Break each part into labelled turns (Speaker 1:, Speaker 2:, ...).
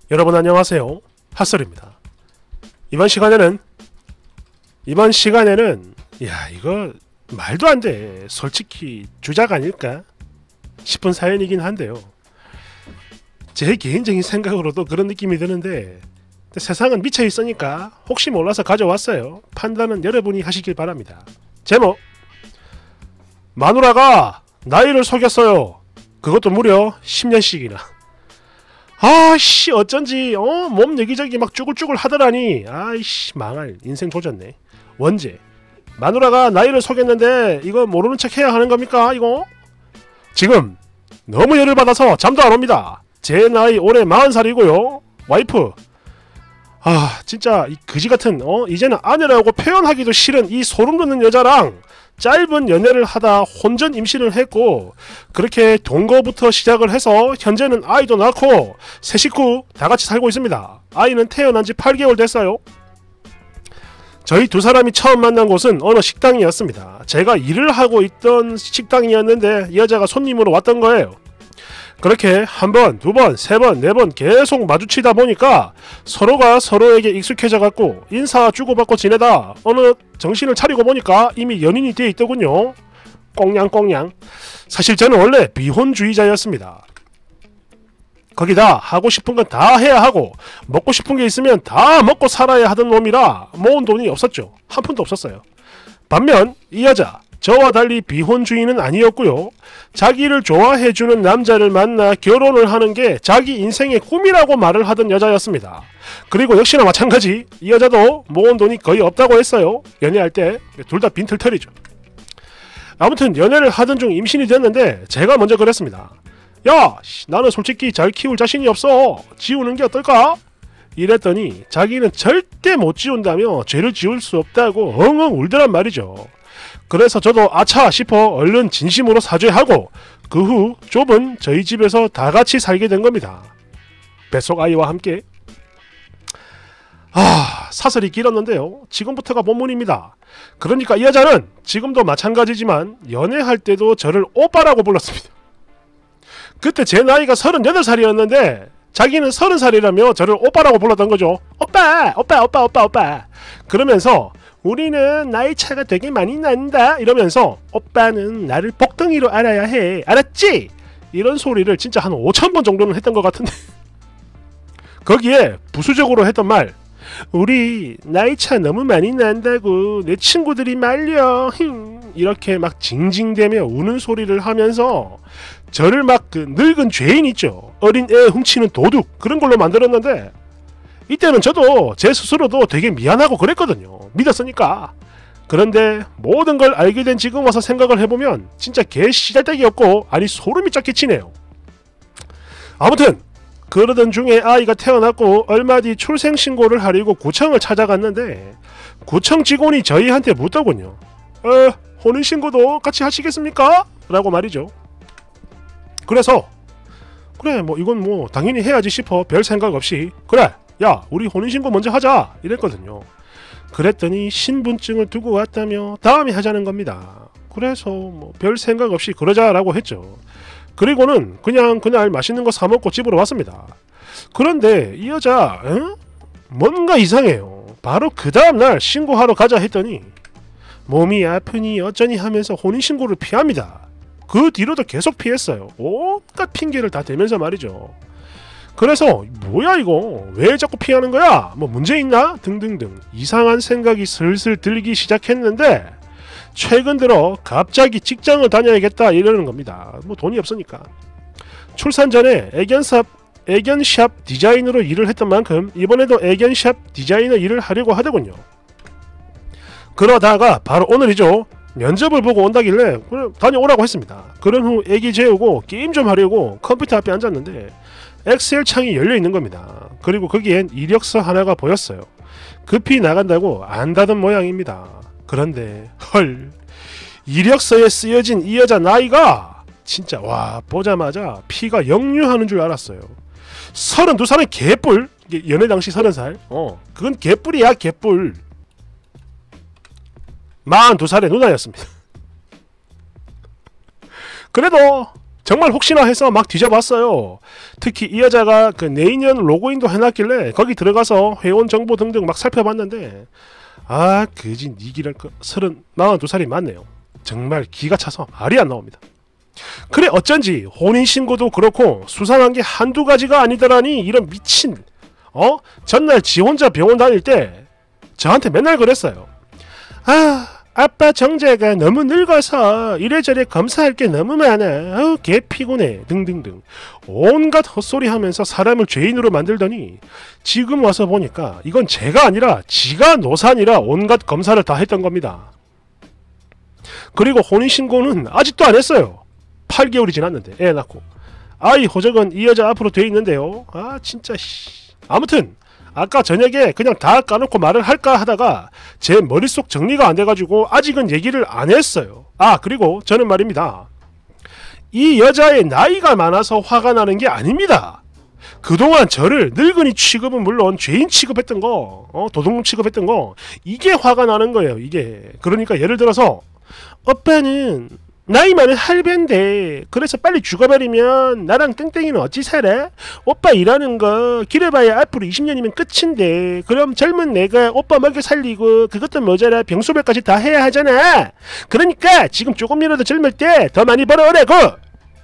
Speaker 1: 여러분 안녕하세요. 핫설입니다. 이번 시간에는 야 이거 말도 안 돼. 솔직히 주작 아닐까 싶은 사연이긴 한데요. 제 개인적인 생각으로도 그런 느낌이 드는데 세상은 미쳐 있으니까 혹시 몰라서 가져왔어요. 판단은 여러분이 하시길 바랍니다. 제목: 마누라가 나이를 속였어요. 그것도 무려 10년씩이나. 아씨 어쩐지 몸 여기저기 막 쭈글쭈글 하더라니. 아이씨 망할, 인생 조졌네. 원제: 마누라가 나이를 속였는데 이거 모르는 척 해야 하는 겁니까 이거? 지금 너무 열을 받아서 잠도 안 옵니다. 제 나이 올해 40살이고요 와이프 진짜 이 그지같은 이제는 아내라고 표현하기도 싫은 이 소름돋는 여자랑 짧은 연애를 하다 혼전 임신을 했고, 그렇게 동거부터 시작을 해서 현재는 아이도 낳고 세 식구 다같이 살고 있습니다. 아이는 태어난 지 8개월 됐어요. 저희 두 사람이 처음 만난 곳은 어느 식당이었습니다. 제가 일을 하고 있던 식당이었는데 이 여자가 손님으로 왔던 거예요. 그렇게 한 번, 두 번, 세 번, 네 번 계속 마주치다 보니까 서로가 서로에게 익숙해져 갖고 인사 주고받고 지내다 어느 정신을 차리고 보니까 이미 연인이 돼 있더군요. 꽁냥꽁냥. 사실 저는 원래 비혼주의자였습니다. 거기다 하고 싶은 건 다 해야 하고 먹고 싶은 게 있으면 다 먹고 살아야 하던 놈이라 모은 돈이 없었죠. 한 푼도 없었어요. 반면 이 여자, 저와 달리 비혼주의는 아니었고요. 자기를 좋아해주는 남자를 만나 결혼을 하는 게 자기 인생의 꿈이라고 말을 하던 여자였습니다. 그리고 역시나 마찬가지, 이 여자도 모은 돈이 거의 없다고 했어요. 연애할 때 둘 다 빈털털이죠. 아무튼 연애를 하던 중 임신이 됐는데 제가 먼저 그랬습니다. 야, 나는 솔직히 잘 키울 자신이 없어. 지우는 게 어떨까? 이랬더니 자기는 절대 못 지운다며 죄를 지을 수 없다고 엉엉 울더란 말이죠. 그래서 저도 아차 싶어 얼른 진심으로 사죄하고 그 후 좁은 저희 집에서 다 같이 살게 된 겁니다. 뱃속 아이와 함께. 사설이 길었는데요. 지금부터가 본문입니다. 그러니까 이 여자는 지금도 마찬가지지만 연애할 때도 저를 오빠라고 불렀습니다. 그때 제 나이가 38살이었는데 자기는 30살이라며 저를 오빠라고 불렀던 거죠. 오빠! 그러면서 우리는 나이 차가 되게 많이 난다 이러면서 오빠는 나를 복덩이로 알아야 해. 알았지? 이런 소리를 진짜 한 5,000번 정도는 했던 것 같은데 거기에 부수적으로 했던 말, 우리 나이 차 너무 많이 난다고 내 친구들이 말려 이렇게 막 징징대며 우는 소리를 하면서 저를 막 그 늙은 죄인 있죠, 어린 애 훔치는 도둑, 그런 걸로 만들었는데 이때는 저도 제 스스로도 되게 미안하고 그랬거든요. 믿었으니까. 그런데 모든 걸 알게 된 지금 와서 생각을 해보면 진짜 개 씨잘데기였고, 아니 소름이 쫙 끼치네요. 아무튼 그러던 중에 아이가 태어났고 얼마 뒤 출생신고를 하려고 구청을 찾아갔는데 구청 직원이 저희한테 묻더군요. 혼인신고도 같이 하시겠습니까? 라고 말이죠. 그래서 그래 뭐 이건 뭐 당연히 해야지 싶어 별 생각 없이 그래 야 우리 혼인신고 먼저 하자 이랬거든요. 그랬더니 신분증을 두고 왔다며 다음에 하자는 겁니다. 그래서 뭐 별 생각 없이 그러자라고 했죠. 그리고는 그냥 그날 맛있는 거 사 먹고 집으로 왔습니다. 그런데 이 여자 뭔가 이상해요. 바로 그 다음날 신고하러 가자 했더니 몸이 아프니 어쩌니 하면서 혼인신고를 피합니다. 그 뒤로도 계속 피했어요. 온갖 핑계를 다 대면서 말이죠. 그래서 뭐야 이거 왜 자꾸 피하는 거야? 뭐 문제 있나? 등등등 이상한 생각이 슬슬 들기 시작했는데 최근 들어 갑자기 직장을 다녀야겠다 이러는 겁니다. 뭐 돈이 없으니까. 출산 전에 애견샵 디자이너로 일을 했던 만큼 이번에도 애견샵 디자이너 일을 하려고 하더군요. 그러다가 바로 오늘이죠. 면접을 보고 온다길래 그래 다녀오라고 했습니다. 그런 후 애기 재우고 게임 좀 하려고 컴퓨터 앞에 앉았는데 엑셀 창이 열려있는 겁니다. 그리고 거기엔 이력서 하나가 보였어요. 급히 나간다고 안 닫은 모양입니다. 그런데 헐, 이력서에 쓰여진 이 여자 나이가 진짜 와 보자마자 피가 역류하는 줄 알았어요. 32살은 개뿔. 연애 당시 30살. 그건 개뿔이야 개뿔. 42살의 누나였습니다. 그래도 정말 혹시나 해서 막 뒤져봤어요. 특히 이 여자가 그 내인연 로그인도 해놨길래 거기 들어가서 회원 정보 등등 막 살펴봤는데 아 그지 니기랄 거 42살이 맞네요. 정말 기가 차서 말이 안 나옵니다. 그래 어쩐지 혼인신고도 그렇고 수상한 게 한두 가지가 아니더라니 이런 미친 전날 지 혼자 병원 다닐 때 저한테 맨날 그랬어요. 아빠 정자가 너무 늙어서 이래저래 검사할 게 너무 많아. 개 피곤해 등등등 온갖 헛소리 하면서 사람을 죄인으로 만들더니 지금 와서 보니까 이건 제가 아니라 지가 노산이라 온갖 검사를 다 했던 겁니다. 그리고 혼인신고는 아직도 안 했어요. 8개월이 지났는데 애 낳고 아이 호적은 이 여자 앞으로 돼 있는데요. 아 진짜 아무튼 아까 저녁에 그냥 다 까놓고 말을 할까 하다가 제 머릿속 정리가 안 돼가지고 아직은 얘기를 안 했어요. 그리고 저는 말입니다. 이 여자의 나이가 많아서 화가 나는 게 아닙니다. 그동안 저를 늙은이 취급은 물론 죄인 취급했던 거 도둑놈 취급했던 거 이게 화가 나는 거예요. 이게 그러니까 예를 들어서 오빠는 나이 많은 할배인데 그래서 빨리 죽어버리면 나랑 땡땡이는 어찌 살아? 오빠 일하는 거 길어봐야 앞으로 20년이면 끝인데 그럼 젊은 내가 오빠 먹여 살리고 그것도 모자라 병소별까지 다 해야 하잖아. 그러니까 지금 조금이라도 젊을 때 더 많이 벌어오라고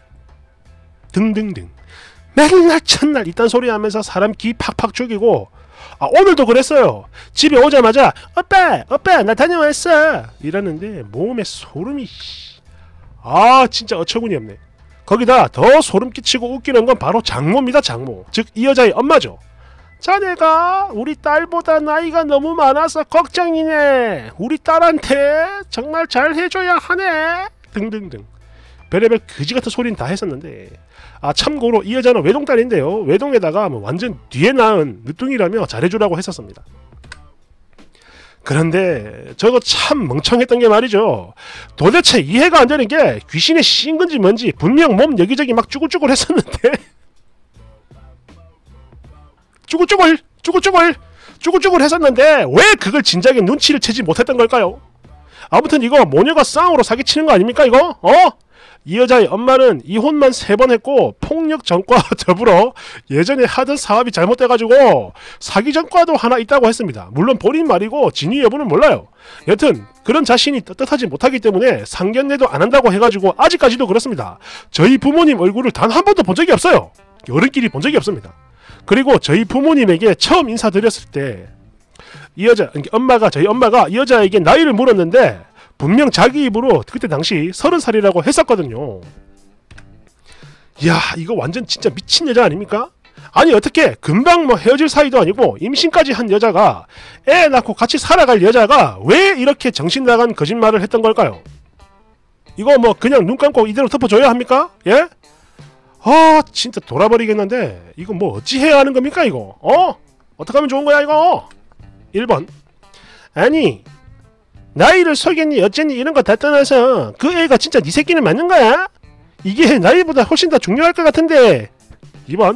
Speaker 1: 등등등 맨날 첫날 이딴 소리 하면서 사람 기 팍팍 죽이고 오늘도 그랬어요. 집에 오자마자 오빠 나 다녀왔어 이러는데 몸에 소름이 진짜 어처구니 없네. 거기다 더 소름 끼치고 웃기는 건 바로 장모입니다. 장모 즉 이 여자의 엄마죠. 자네가 우리 딸보다 나이가 너무 많아서 걱정이네. 우리 딸한테 정말 잘 해줘야 하네 등등등 별의별 그지같은 소리는 다 했었는데 참고로 이 여자는 외동딸인데요. 외동에다가 완전 뒤에 낳은 늦둥이라며 잘해주라고 했었습니다. 그런데 저거 참 멍청했던 게 말이죠. 도대체 이해가 안 되는 게 귀신에 씌인 건지 뭔지 분명 몸 여기저기 막 쭈글쭈글 했었는데 쭈글쭈글 했었는데 왜 그걸 진작에 눈치를 채지 못했던 걸까요? 아무튼 이거 모녀가 쌍으로 사기치는 거 아닙니까 이거? 이 여자의 엄마는 이혼만 3번 했고 폭력 전과 더불어 예전에 하던 사업이 잘못돼가지고 사기 전과도 하나 있다고 했습니다. 물론 본인 말이고 진위 여부는 몰라요. 여튼 그런 자신이 떳떳하지 못하기 때문에 상견례도 안 한다고 해가지고 아직까지도 그렇습니다. 저희 부모님 얼굴을 단 한 번도 본 적이 없어요. 어른끼리 본 적이 없습니다. 그리고 저희 부모님에게 처음 인사드렸을 때 이 여자 저희 엄마가 이 여자에게 나이를 물었는데 분명 자기 입으로 그때 당시 30살이라고 했었거든요. 이야 이거 완전 진짜 미친 여자 아닙니까? 아니 어떻게 금방 헤어질 사이도 아니고 임신까지 한 여자가 애 낳고 같이 살아갈 여자가 왜 이렇게 정신 나간 거짓말을 했던 걸까요? 이거 그냥 눈 감고 이대로 덮어줘야 합니까? 예? 진짜 돌아버리겠는데 이거 어찌 해야 하는 겁니까 이거? 어떻게 하면 좋은 거야 이거? 1번 아니 나이를 속였니 어쨌니 이런 거 다 떠나서 그 애가 진짜 네 새끼는 맞는 거야? 이게 나이보다 훨씬 더 중요할 것 같은데. 2번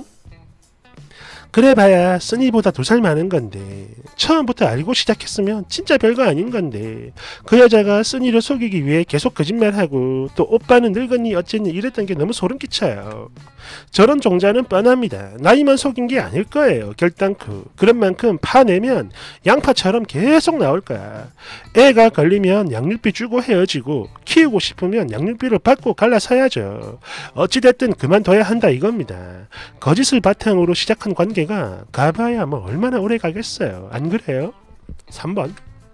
Speaker 1: 그래봐야 써니보다 2살 많은 건데 처음부터 알고 시작했으면 진짜 별거 아닌 건데 그 여자가 써니를 속이기 위해 계속 거짓말하고 또 오빠는 늙었니 어쨌니 이랬던 게 너무 소름 끼쳐요. 저런 종자는 뻔합니다. 나이만 속인 게 아닐 거예요. 결단코 그런 만큼 파내면 양파처럼 계속 나올 거야. 애가 걸리면 양육비 주고 헤어지고 키우고 싶으면 양육비를 받고 갈라서야죠. 어찌됐든 그만둬야 한다 이겁니다. 거짓을 바탕으로 시작한 관계가 가봐야 얼마나 오래 가겠어요. 안 그래요? 3번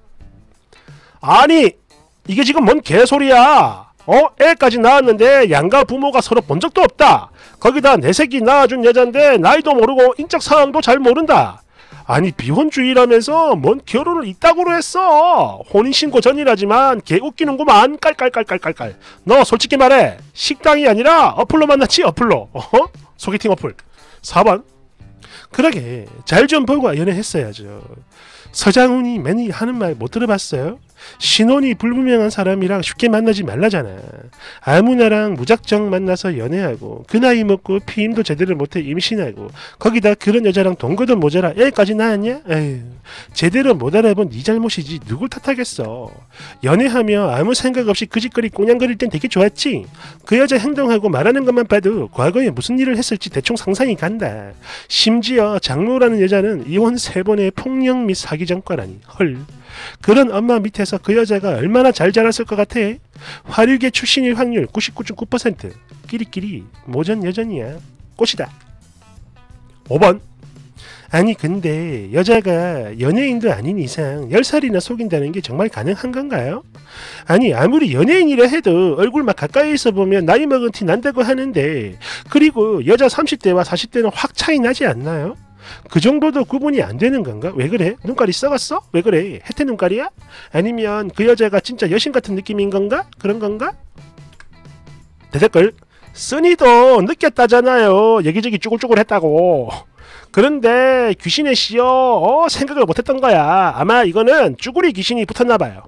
Speaker 1: 아니 이게 지금 뭔 개소리야. 애까지 낳았는데 양가 부모가 서로 본 적도 없다. 거기다 내 새끼 낳아준 여잔데 나이도 모르고 인적 사항도 잘 모른다. 아니 비혼주의라면서 뭔 결혼을 이따구로 했어. 혼인신고 전이라지만 개 웃기는구만. 깔깔깔깔깔깔. 너 솔직히 말해 식당이 아니라 어플로 만났지 어플로. 소개팅 어플. 4번 그러게 잘 좀 보고 연애했어야죠. 서장훈이 매니 하는 말 못 들어봤어요? 신혼이 불분명한 사람이랑 쉽게 만나지 말라잖아. 아무나랑 무작정 만나서 연애하고 그 나이 먹고 피임도 제대로 못해 임신하고 거기다 그런 여자랑 동거도 모자라 애까지 낳았냐? 에휴, 제대로 못 알아본 네 잘못이지 누굴 탓하겠어. 연애하며 아무 생각 없이 그짓거리 꼬냥거릴 땐 되게 좋았지. 그 여자 행동하고 말하는 것만 봐도 과거에 무슨 일을 했을지 대충 상상이 간다. 심지어 장모라는 여자는 이혼 3번의 폭력 및 사기 전과라니. 헐. 그런 엄마 밑에서 그 여자가 얼마나 잘 자랐을 것 같아? 화류계 출신일 확률 99.9%. 끼리끼리 모전 여전이야. 꽃이다. 5번. 아니 근데 여자가 연예인도 아닌 이상 10살이나 속인다는 게 정말 가능한 건가요? 아니 아무리 연예인이라 해도 얼굴 막 가까이서 보면 나이 먹은 티 난다고 하는데 그리고 여자 30대와 40대는 확 차이 나지 않나요? 그 정도도 구분이 안 되는 건가? 왜 그래? 눈깔이 썩었어? 왜 그래? 혜태 눈깔이야? 아니면 그 여자가 진짜 여신 같은 느낌인 건가? 그런 건가? 대댓글 쓰니도 느꼈다잖아요. 여기저기 쭈글쭈글 했다고. 그런데 귀신의 씨요 생각을 못했던 거야. 아마 이거는 쭈구리 귀신이 붙었나봐요.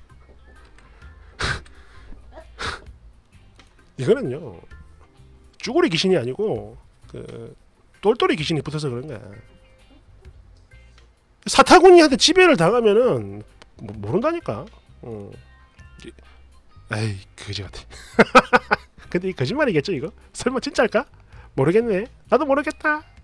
Speaker 1: 이거는요 쭈구리 귀신이 아니고 그 똘똘이 귀신이 붙어서 그런 거야. 사타구니한테 지배를 당하면은 모른다니까. 에이 그지 같아. 근데 이 거짓말이겠죠 이거? 설마 진짜일까? 모르겠네. 나도 모르겠다.